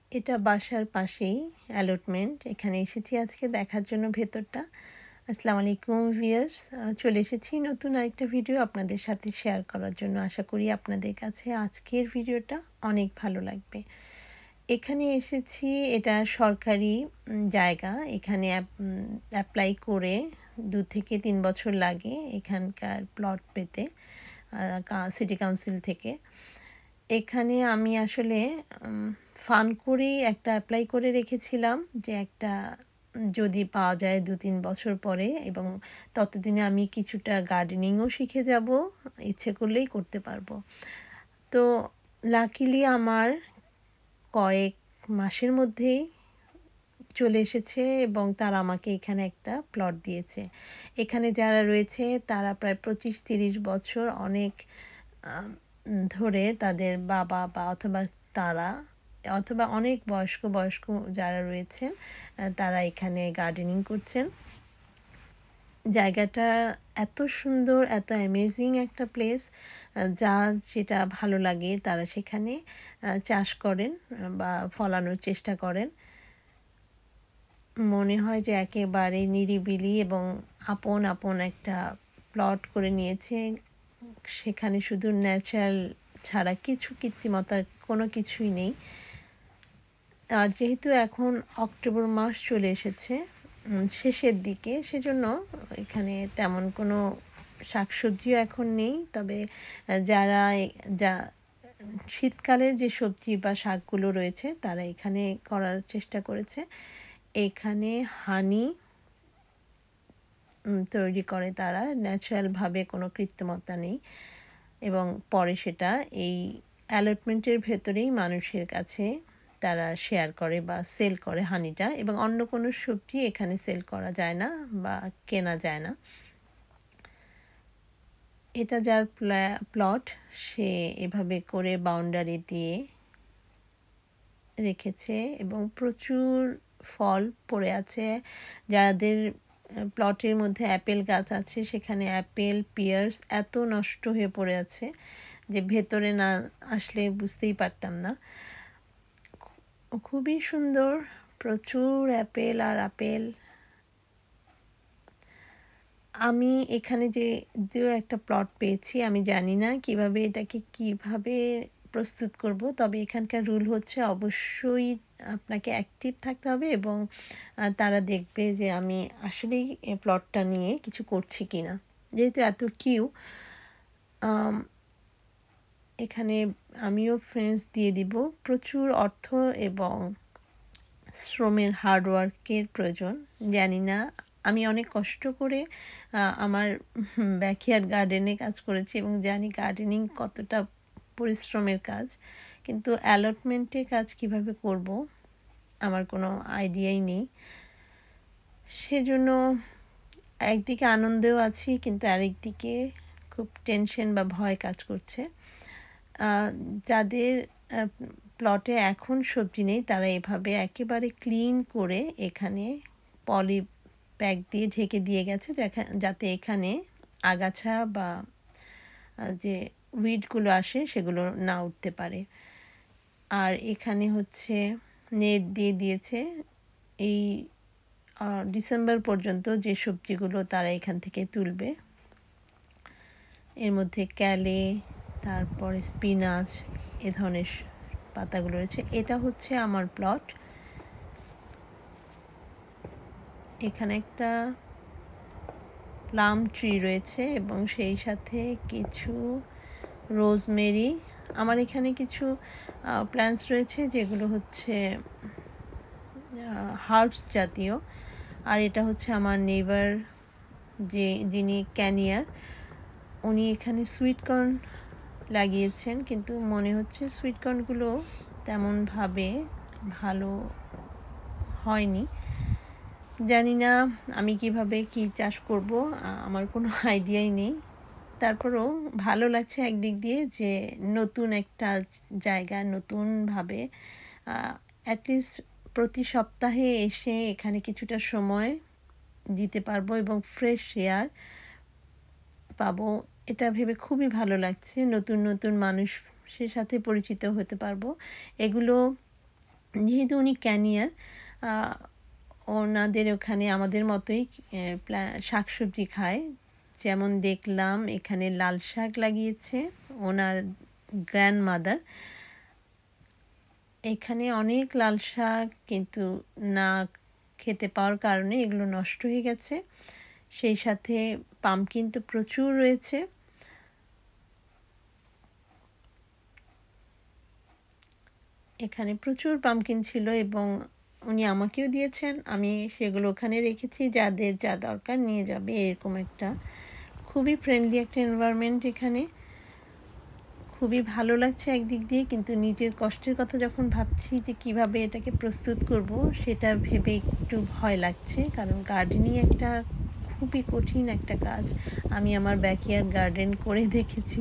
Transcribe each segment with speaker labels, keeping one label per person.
Speaker 1: এটা বাসার পাশেই allotment। এখানে এসেছি আজকে দেখার জন্য ভেতরটা। আসসালামু আলাইকুম ভিউয়ার্স। চলে এসেছি নতুন আরেকটা ভিডিও আপনাদের সাথে শেয়ার করার জন্য। আশা করি আপনাদের কাছে আজকের ভিডিওটা অনেক ভালো লাগবে। এখানে এসেছি, এটা সরকারি জায়গা। এখানে অ্যাপ্লাই করে 2 থেকে 3 বছর লাগে এখানকার প্লট পেতে সিটি কাউন্সিল থেকে। এখানে আমি আসলে ফান করেই একটা অ্যাপ্লাই করে রেখেছিলাম যে একটা যদি পাওয়া যায় 2-3 বছর পরে, এবং ততদিনে আমি কিছুটা গার্ডেনিংও শিখে যাব, ইচ্ছে করলেই করতে পারবো। তো লাকিলি আমার কয়েক মাসের মধ্যেই চলে এসেছে এবং তারা আমাকে এখানে একটা প্লট দিয়েছে। এখানে যারা রয়েছে তারা প্রায় 25-30 বছর অনেক ধরে তাদের বাবা বা তারা অথবা অনেক বয়স্ক যারা রয়েছেন তারা এখানে গার্ডেনিং করছেন। জায়গাটা এত সুন্দর, এত অ্যামেজিং একটা প্লেস। যার যেটা ভালো লাগে তারা সেখানে চাষ করেন বা ফলানোর চেষ্টা করেন। মনে হয় যে একেবারে নিরিবিলি এবং আপন একটা প্লট করে নিয়েছে। সেখানে শুধু ন্যাচারাল ছাড়া কিছু কৃত্রিমতার কোনো কিছুই নেই। আর যেহেতু এখন অক্টোবর মাস চলে এসেছে শেষের দিকে, সেজন্য এখানে তেমন কোনো শাকসবজিও এখন নেই। তবে যারা শীতকালের যে সবজি বা শাকগুলো রয়েছে তারা এখানে করার চেষ্টা করেছে। এখানে হানি তৈরি করে তারা ন্যাচারালভাবে, কোনো কৃত্রিমতা নেই, এবং পরে সেটা এই অ্যালটমেন্টের ভেতরেই মানুষের কাছে তারা শেয়ার করে বা সেল করে হানিটা, এবং অন্য কোনো সবজি এখানে সেল করা যায় না বা কেনা যায় না। এটা যার প্লট সে এভাবে করে বাউন্ডারি দিয়ে রেখেছে এবং প্রচুর ফল পড়ে আছে। যাদের প্লটের মধ্যে অ্যাপেল গাছ আছে সেখানে অ্যাপেল, পিয়ার্স এত নষ্ট হয়ে পড়ে আছে যে ভেতরে না আসলে বুঝতেই পারতাম না। খুবই সুন্দর, প্রচুর অ্যাপেল আর আপেল। আমি এখানে যে একটা প্লট পেয়েছি, আমি জানি না এটাকে কিভাবে প্রস্তুত করব। তবে এখানকার রুল হচ্ছে অবশ্যই আপনাকে অ্যাক্টিভ থাকতে হবে এবং তারা দেখবে যে আমি আসলেই প্লটটা নিয়ে কিছু করছি কিনা। যেহেতু এত এখানে আমিও ফ্রেন্ডস দিয়ে দিব। প্রচুর অর্থ এবং শ্রমের হার্ডওয়ার্কের প্রয়োজন। জানি না, আমি অনেক কষ্ট করে আমার ব্যাকইয়ার্ড গার্ডেনে কাজ করেছি এবং জানি গার্ডেনিং কতটা পরিশ্রমের কাজ, কিন্তু অ্যালটমেন্টে কাজ কিভাবে করব আমার কোনো আইডিয়াই নেই। সেজন্য একদিকে আনন্দেও আছি, কিন্তু আরেকদিকে খুব টেনশন বা ভয় কাজ করছে। যাদের প্লটে এখন সবজি নেই তারা এভাবে একেবারে ক্লিন করে এখানে পলি প্যাক দিয়ে ঢেকে দিয়ে গেছে, যাতে এখানে আগাছা বা যে উইডগুলো আসে সেগুলো না উঠতে পারে। আর এখানে হচ্ছে নেট দিয়ে দিয়েছে এই ডিসেম্বর পর্যন্ত যে সবজিগুলো তারা এখান থেকে তুলবে। এর মধ্যে ক্যালে, তারপরে স্পিনাচ, এ ধরনের পাতাগুলো রয়েছে। এটা হচ্ছে আমার প্লট। এখানে একটা প্লাম ট্রি রয়েছে এবং সেই সাথে কিছু রোজমেরি। আমার এখানে কিছু প্ল্যান্টস রয়েছে যেগুলো হচ্ছে হার্বস জাতীয়। আর এটা হচ্ছে আমার নেইবার যিনি ক্যানিয়ার, উনি এখানে সুইটকর্ন লাগিয়েছেন, কিন্তু মনে হচ্ছে সুইটকর্নগুলো তেমনভাবে ভালো হয়নি। জানি না আমি কিভাবে কি চাষ করব, আমার কোনো আইডিয়াই নেই। তারপরেও ভালো লাগছে একদিক দিয়ে যে নতুন একটা জায়গা, নতুনভাবে অ্যাটলিস্ট প্রতি সপ্তাহে এসে এখানে কিছুটা সময় দিতে পারবো এবং ফ্রেশ এয়ার পাবো। এটা ভেবে খুবই ভালো লাগছে। নতুন মানুষের সাথে পরিচিত হতে পারবো। এগুলো যেহেতু উনি ক্যানিয়ার, ওনাদের ওখানে আমাদের মতোই শাকসবজি খায়। যেমন দেখলাম এখানে লাল শাক লাগিয়েছে ওনার গ্র্যান্ডমাদার। এখানে অনেক লাল শাক কিন্তু না খেতে পাওয়ার কারণে এগুলো নষ্ট হয়ে গেছে। সেই সাথে পামকিন তো প্রচুর রয়েছে। এখানে প্রচুর পামকিন ছিল এবং উনি আমাকেও দিয়েছেন। আমি সেগুলো ওখানে রেখেছি, যাদের যা দরকার নিয়ে যাবে। এরকম একটা খুবই ফ্রেন্ডলি একটা এনভায়রনমেন্ট এখানে। খুবই ভালো লাগছে একদিক দিয়ে, কিন্তু নিজের কষ্টের কথা যখন ভাবছি যে কিভাবে এটাকে প্রস্তুত করব, সেটা ভেবে একটু ভয় লাগছে। কারণ গার্ডেনিং একটা খুবই কঠিন একটা কাজ। আমি আমার ব্যাকইয়ার্ড গার্ডেন করে দেখেছি।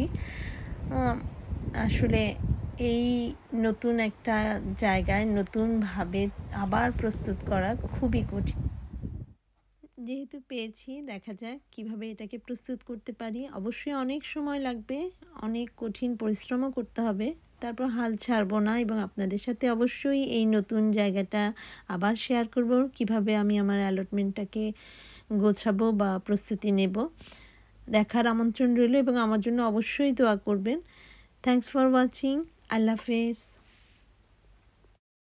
Speaker 1: আসলে এই নতুন একটা জায়গায় নতুনভাবে আবার প্রস্তুত করা খুবই কঠিন। যেহেতু পেয়েছি, দেখা যাক কিভাবে এটাকে প্রস্তুত করতে পারি। অবশ্যই অনেক সময় লাগবে, অনেক কঠিন পরিশ্রমও করতে হবে। তারপর হাল ছাড়বো না এবং আপনাদের সাথে অবশ্যই এই নতুন জায়গাটা আবার শেয়ার করব, কিভাবে আমি আমার অ্যালটমেন্টটাকে গোছাবো বা প্রস্তুতি নেব। দেখার আমন্ত্রণ রইল এবং আমার জন্য অবশ্যই দোয়া করবেন। Thanks for watching. আল্লাহ হাফেজ।